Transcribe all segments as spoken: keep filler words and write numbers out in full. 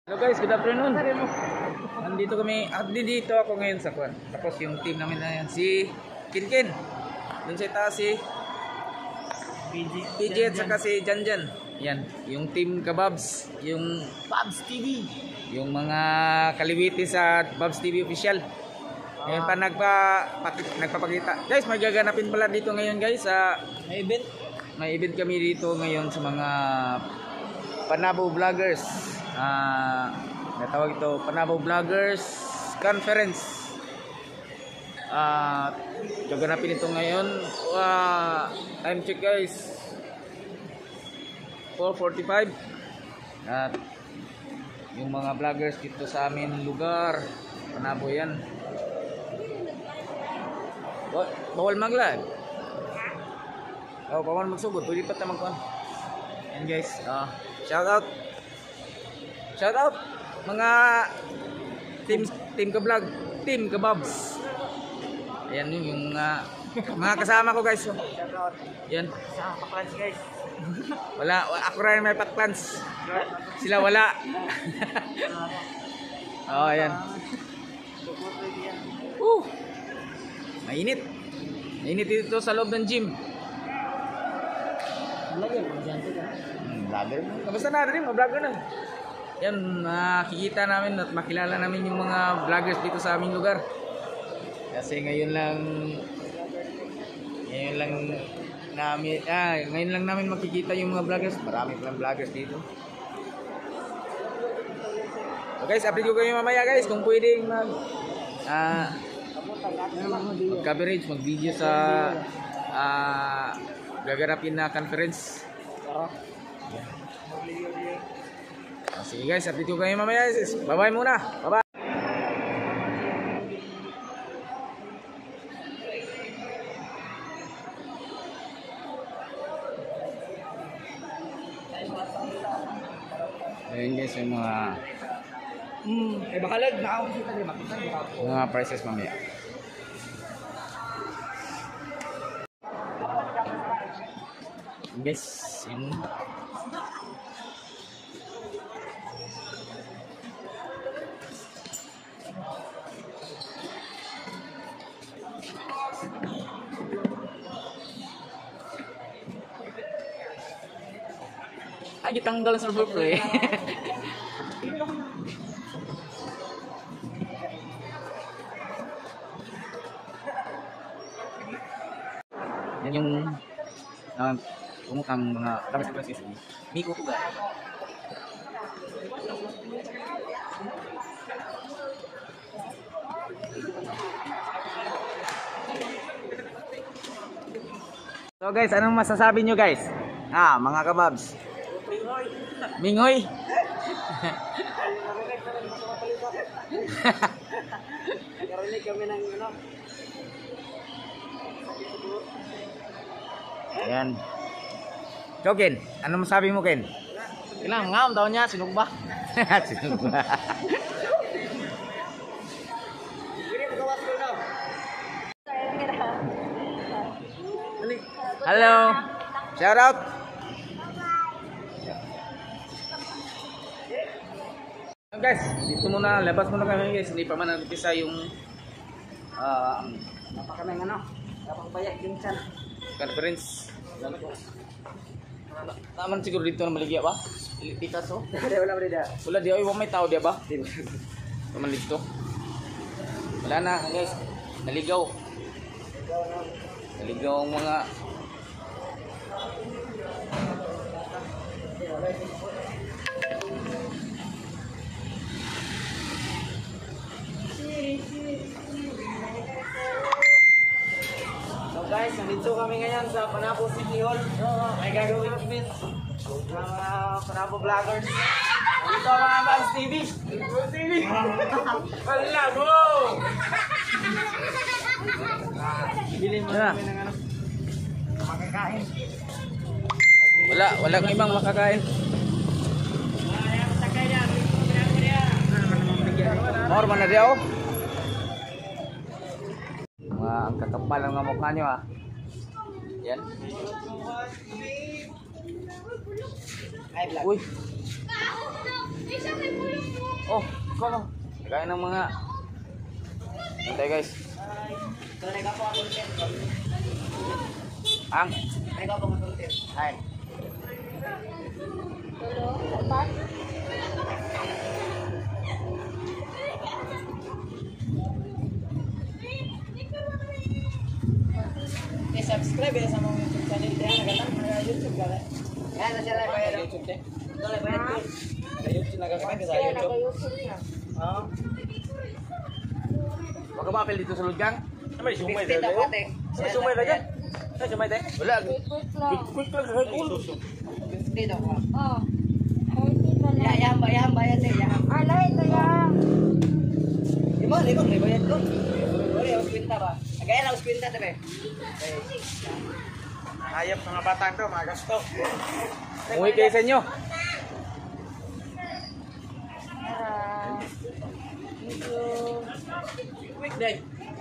Hello guys, good afternoon. Nandito kami, at dito ako ngayon sa kwan. Tapos yung team namin na yan, si Kinkin. Doon sa itaas si P J at saka si Janjan. Yan, yung team Kababs, yung Babs T V. Yung mga kaliwiti sa Babs T V official. Ngayon pa nagpa, pakit, nagpapakita. Guys, may gaganapin pala dito ngayon guys sa May event. May event kami dito ngayon sa mga Panabo Vloggers. Ah, uh, natawag ito Panabo Vloggers Conference. Ah, uh, gaganapin ito ngayon. Wow, time check guys. four forty-five. At yung mga vloggers dito sa amin lugar, Panabo yan. Oh, bawal maglag. Oh, bawal magsugod. Pwede pa tamang kuan. Yan guys. Ah, uh, shout out. Shout out mga team team ka-vlog, team Kababs. Ayan yun yung uh, mga kasama ko guys. So, shout out. Yan. Sa paklans guys. Wala, ako rin may paklans. Sila wala. Oh, ayan. Uh. Mainit. Mainit dito sa loob ng gym. Vlogger, masyante ka. Hmm, vlogger. Basta na rin, mga vlogger na. Yan, makikita namin at makilala namin yung mga vloggers dito sa aming lugar. Kasi ngayon lang ngayon lang namin ah, ngayon lang namin makikita yung mga vloggers. Marami pa lang vloggers dito. So guys, update ko kayo mamaya guys kung pwedeng mag ah, mag-coverage, mag-video sa ah, gaganapin na conference. Sige guys, update ko kayo mamaya guys. Bye bye muna. Bye bye. Ayan guys yung mga Hmm, eh bakalag na ako kita din makita mo ako. mga prices mamaya. Guys, yung ay, ditanggal sa server play. Yan yung uh, umutang mga gamit sa prices. Miko ko ba? So guys, anong masasabi nyo guys? Ah, mga Kababs. Mingoy. Nagkarinig kami ng ano. Ayan. So Ken, ano masabi mo Ken? Ilang ngam daw niya sinugba. Sinugba. Halo. Shout out. Guys, dito muna, labas muna kami guys. Hindi pa man nag-umpisa yung uh, Napaka ng ano. Napaka bayak din san. conference. Taman siguro dito na maligya ba? Dito so. Wala wala dia. Wala di ay may tao dia ba? Taman dito. Wala na guys. Naligaw. Naligaw ang mga So guys, nandito kami ngayon sa Panabo City Hall. May gagawin event ng mga Panabo Vloggers. Dito ang mga Babs T V. Babs T V. Wala mo! Bili mo Yeah. kami ng ano. Makakain. wala, walang ibang makakain. More man na di ako. Mga ang kakapal ng mga mukha nyo ah. Yan. Ay, vlog. Uy. Oh, ikaw lang. Kaya ng mga... Hintay guys. So, nag-apo ako ulit. Ang? Nag-apo ako ulit. Ay. I-subscribe ya sama YouTube channel dia. Nagkatang mga YouTube ka rin. Yan, nasa live ba yun? YouTube din. Ito live ba yun? YouTube, nagkakapag ka sa YouTube. Oo. Baka ma-apel dito sa Ludyang? May sumay fifteen tayo. dapat eh. May sumay tayo. May sumay tayo. Wala. Quick quick lang sa cool. fifty daw ka. Oh. thirty pa Ya, lang. yan ba? Yan bayad eh. Yan. Ala, ito yan. Lima, lima, may bayad ko. Uri, aus kwinta ba? Agaya na aus kwinta tabi. Hayop mga batang to, mga gasto. Umuwi kayo sa inyo. Ah. Thank you. Quick day.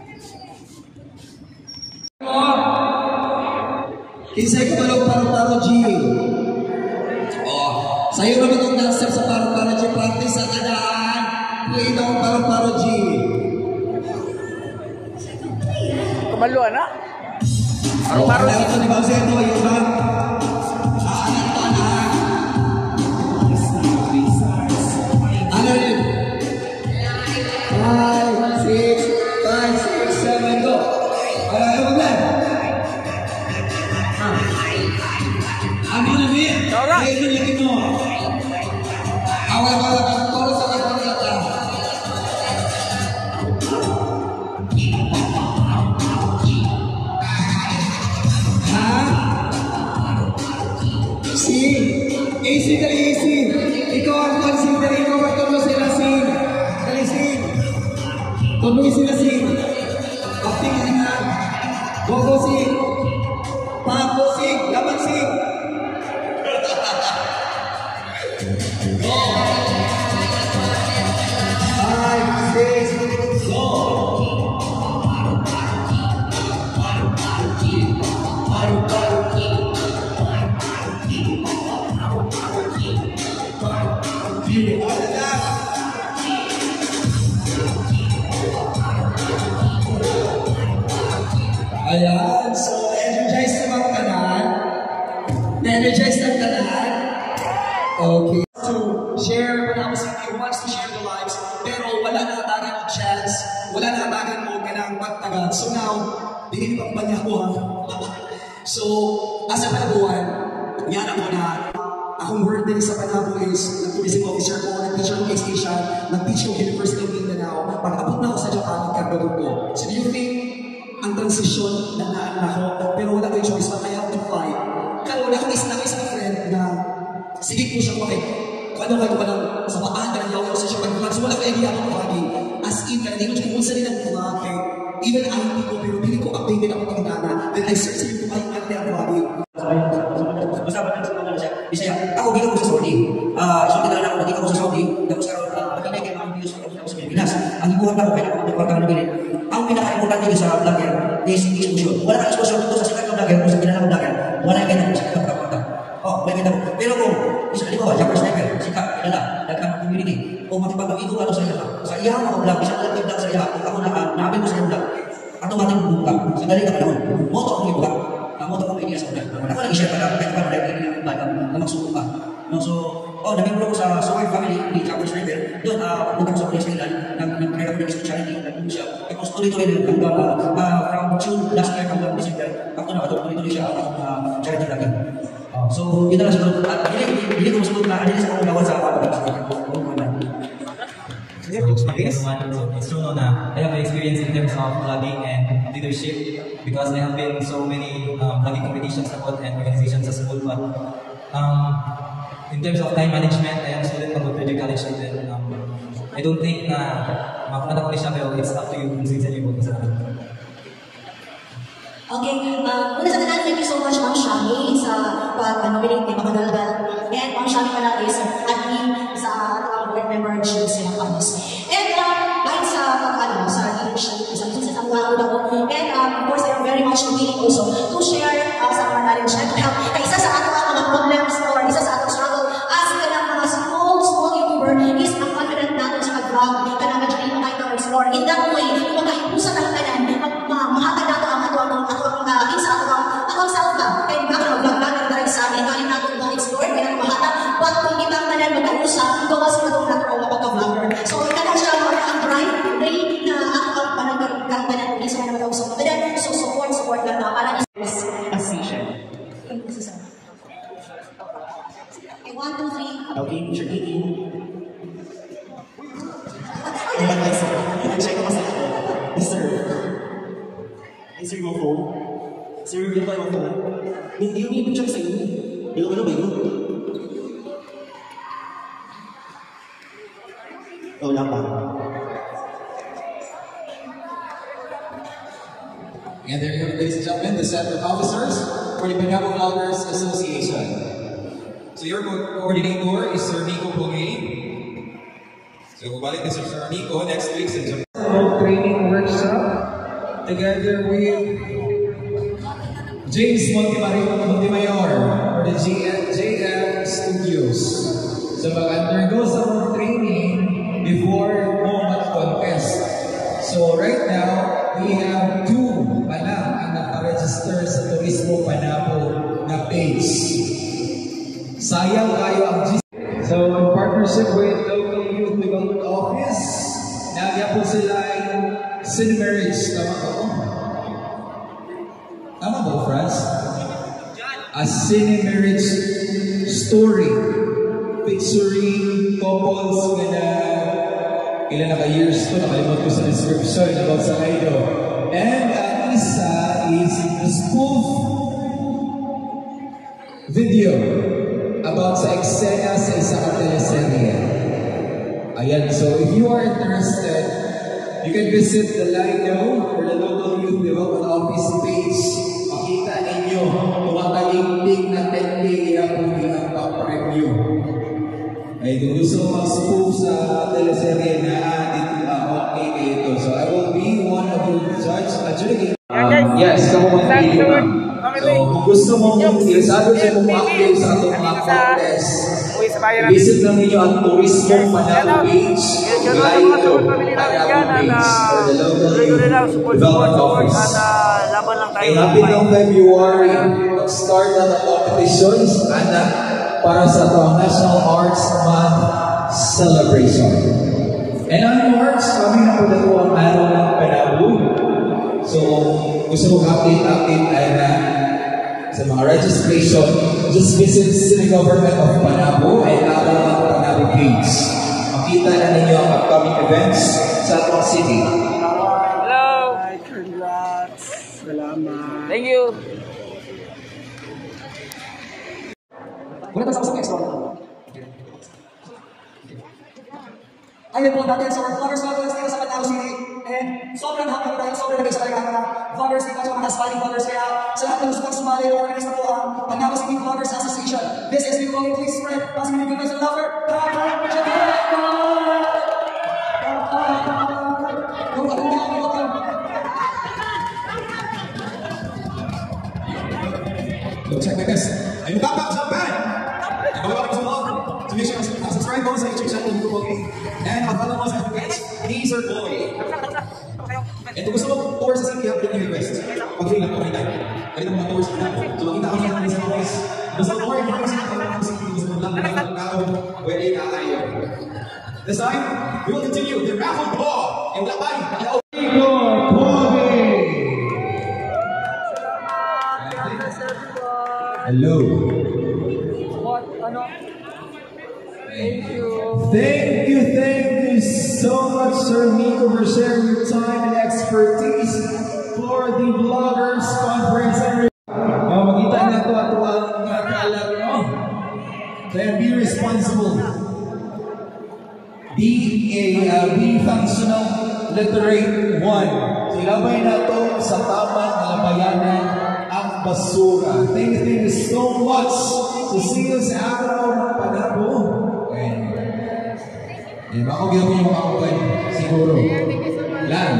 Kisay ko malong paro-paro G. Oh, sa'yo naman itong dancer sa paro-paro G. Practice sa tadaan. Play itong paro-paro G. Kumalo na. Oh, paro-paro G. Ito ni Bauseto, yung bang. Aanan to, anak. Ano rin? Five, six, five, six, seven, go. Ano, ano ba ba? Ano na ba? Tara. Ito yung ito. Awal awal ang toro sa mga kata. Ha? Si, easy dali easy. Ikaw ang pansin dali ikaw magtuloy sila sin. Dali sin. Tuloy sila sin. Acting na. Gogo sin. Papo sin. Laban sin. Five, six, go. Ayan, so energize naman kanan. Energize ng kanan. Okay. To share, wala ko sa inyo, wants to share the lives, pero wala na katagan o chance, wala na katagan o kanang magtagal. So now, hindi pang banya ko ha. So, as a panabuhan, yan ako na, akong word din sa panabo is, nag-tourism officer ko, nag-teacher ko East Asia, nag-teach ko University of Mindanao, pag-abot na ako sa Japan, nagkagawin ko. So do you think, ang transition na naan ako, pero wala ko yung choice, but I have to fight. Kaya wala akong isang isang friend na, sige ko siya ko kay ano kayo ka lang sa mataan ka ng yaw sa siya mag-vlog. So wala ko idea ako lagi. As in, ka hindi ko siya kung saan rin ang vlog. Kaya even I T ko, pero hindi ko updated ako ng inana. Then I search sa ko kayo ang ang vlogging. Basta ba nang sabi siya, Bisaya, ako ginawa ko sa Saudi. Ah, so kita lang ako dito sa Saudi, tapos karon pagkabay kay mga views ako sa Pilipinas. Ang ibuhat na ko kaya ako pagkabay ng bilin. Ang pinaka-importante dito sa vlogger is exposure. Wala kang exposure dito sa sikat ng vlogger, kung sa kinala ng vlogger, wala kang kita sa sikat ng vlogger. Oh, may kita mo. Pero kung isa halimbawa, Jumper Sniper, sikat, kilala, daghang community, o matipag-amigo ka sa iya, sa iya mga vlog, isa lang yung vlog sa iya, kung ako na naabin mo sa iya vlog, automatic buka, sa galing ka panahon, moto akong ibuka, ang moto akong idea sa vlog. Ako nag-share pa lang, kahit pa na live ng vlog, na magsuko ka. No, so, oh, nag-membro ko sa Sower Family, ni Jumper Sniper, doon, ah, punta ko sa Police Island, nag-create ako ng charity, nag-doon siya, tapos tuloy-tuloy rin, hanggang, ah, from June last year hanggang December, ako na, tuloy-tuloy siya, ang charity vlogging. Oh, so, yun na lang siguro. At hindi, hindi ko masunod na hindi sa akong gawan sa kapatid. It's true no na I have experience in terms of vlogging and leadership because I have been so many um, vlogging competitions about and organizations sa school. But um, in terms of time management, I am student of Third College and then um, I don't think na makakunat ako ni siya pero it's up to you kung sino yung sa akin. Okay, uh, una sa tanan, thank you so much, Ma'am Shami, sa pag-nominate kay Makadalgal. And Ma'am Shami pala is admin sa ating board member, G C Campus. And uh, dahil sa pag-ano, sa leadership, sa business ang mga una ko. And um, of course, I'm very much willing also to share uh, sa mga knowledge and to help. Kaya isa sa ating mga problems or isa sa ating struggle as ka ng mga small, small YouTuber is ang confident natin sa in that way, magkahipusan ang tanan, mahatag nato ang ato ang ato ang uh, sa ato ang ato ang self ka. Kaya mga vlog-vlog na rin sa amin, ikaw nato itong explore, kaya mahatag, but kung ibang tanan magkausap, gawas mo itong nato ang pagka-vlogger. So, ikaw siya ang bright day na ato ang panagkaroon tanan kung isa na mag-usap mo. So, support, support lang na para is a session. Okay, one, two, three. Okay, Mister Kiki. Ayan, guys, sir. Check ko masaya ko. Yes, sir. Hey, sir, yung phone. Sir, yung tayo phone. Hindi yung i-picture sa inyo. Yung ano ba yun? Oh, wala pa. And there you go, ladies and gentlemen, the set of officers for the Benevolent Vloggers Association. So your coordinator is Sir Nico Pogay. So balik na Sir Nico next week sa Japan. Training workshop together with James Montemayor for the J M Studios. So mag-undergo sa mga training before moment contest. So right now, we have two pa lang ang nakaregister sa Turismo Panapo na page. Sayang kayo ang G. So in partnership with Local Youth Development Office, nagya po sila yung Cinemarriage. Tama ba ko? Tama ba, Franz? A Cinemarriage story featuring couples na ilan na ka-years to, nakalimot ko sa description about sa kayo. And ang isa is the spoof video about sa eksena sa isang teleserye. Ayan, so if you are interested, you can visit the Lino or the Local Youth Development Office page. Makita ninyo kung ang kaligtig na ten K iapong ang pa-preview. Ay, kung gusto mo mag-spoof sa teleserye na dito, uh, okay kayo ito. So I will be one of your judge, adjudicate. Uh, yes, kamo mag-pili ka. So kung gusto mo interesado siya kung ma-update sa atong mga contest, visit lang ninyo ang Turismo Panapo page, Lino Panapo page, or the Local Youth Development Office. Ay happy ng February, mag-start na ng competitions, anak, para sa itong National Arts Month celebration. And on March, kami na po na po ang araw ng Panapo. So, gusto mong update-update tayo na sa mga registration, just visit City Government of Panapo and araw ng Panapo page. Makita na ninyo ang upcoming events sa atong city. Hello! Congrats! Salamat! Thank you! Muna tayo sa next one. Ayun po natin sa mga vloggers vloggers dito sa Panapo City. And sobrang happy dahil sobrang nagay sa talaga mga vloggers dito sa mga Hispanic vloggers. Kaya sa lahat ng gusto kong sumali, organize na po ang Panapo City Vloggers Association. This is Nico Pogay. Please spread. Passing me the goodness and lover. Go check my best. Ayun back back sa band. Welcome to vlog. To make sure to subscribe mo sa YouTube channel Nico Pogay. And follow mo sa page, Teaser Boy. And kung gusto mo tour sa city, have any request. Pag-free lang, okay lang. Pwede mo mag-tour sa city. So makita ko sa mga boys. Gusto mo tour, inform sa city. Gusto mo lang lang ng tao. Pwede ka kayo. This time, we will continue the raffle draw. And wala pa rin. Nico Pogay! Hello. What? Ano? Thank you. Thank you, thank you so much, Sir Nico, for sharing your time and expertise for the Vloggers Conference. Oh, makita na ito ato ang mga kaalam, no? Then be responsible. Be a uh, be functional, literate one. Silabay na ito sa tamang labayanan ang basura. Thank you, thank you so much. So see you sa araw ng Panapo. Eh, baka gawin yung kakupan, siguro. Lan.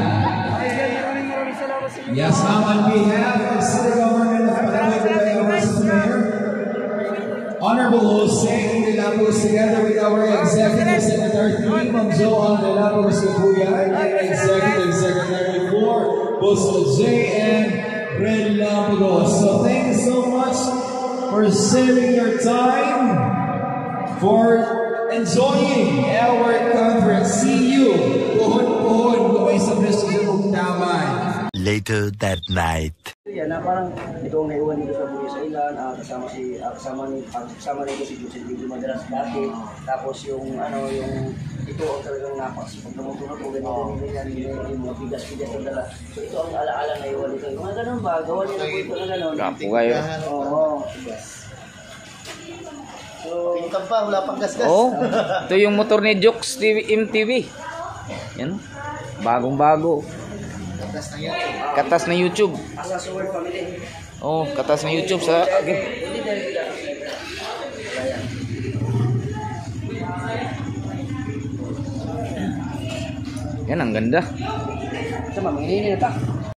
Yes, ma'am, on behalf of City Government of Panapo, Mayor, Honorable Jose De La Cruz, together with our Executive Secretary three, Ma'am Joan De La Cruz Cabuya, and Executive Secretary four, Boss J and Red Lampagos. So thank you so much for saving your time, for enjoying our conference. See you. Puhon-puhon, buhay sa Presidente Taman. Later that night. Yan na parang ito ang naiwan dito sa Buya sa Ilan, ah, kasama si ah, kasama ni ah, kasama nito si Jose Diego Madalas dati. Tapos yung ano yung ito ang talagang napas pag tumutunog ko ganyan ganyan ganyan yung mga bigas-bigas na dala. So ito ang alaala na iwan dito. Mga ganun ba? Gawa niya na po ito na ganun. Kapo kayo. Oo. So, Tingnan pa, wala pang gas-gas. Oh, ito yung motor ni Jokes T V, M T V. Yan. Bagong-bago. Katas na YouTube. asa sa World Family. Oh, katas na YouTube sa okay. Yan ang ganda. Sama, manginini na ta.